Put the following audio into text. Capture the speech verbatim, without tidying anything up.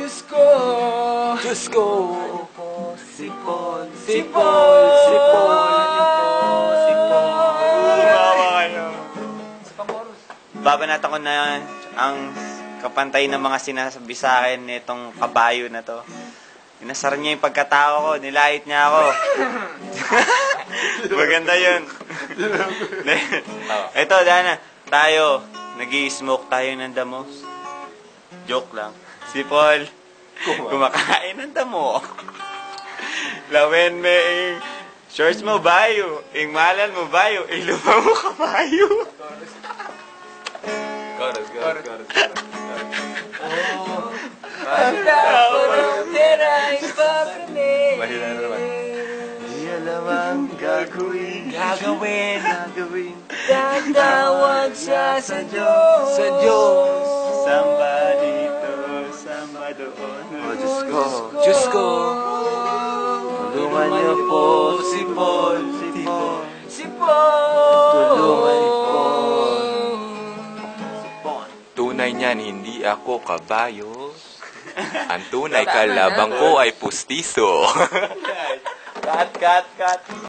Diyos ko, Diyos ko, sipon, sipon, sipon, sipon. Bawa kayo. Babanatan ko na ang kapantay ng mga sinasabi sa akin nitong kabayo na to. Inasar niya yung pagkatao ko, nilait niya ako. Maganda yun. Ito, Dana, tayo, nag-i-smoke tayo ng damo. Joke lang. Si Paul, kumakain ng damo. Lawen me, ing shorts mo bayo, ing malan mo bayo, ing lupa mo kabayo. Chorus, chorus, chorus. Mahina na naman. Di alam ang gagawin, Gagawin, gagawin. Tatawag siya sa Diyos, sa Diyos. Samba dito, samba doon. Oh, Diyos ko, Diyos ko. Tulungan niyo po si Paul, si Paul. Sipon, Tulungan niyo po. Tunay niyan, hindi ako kabayo. Ang tunay kalabang ko ay pustiso. Cut, cut, cut.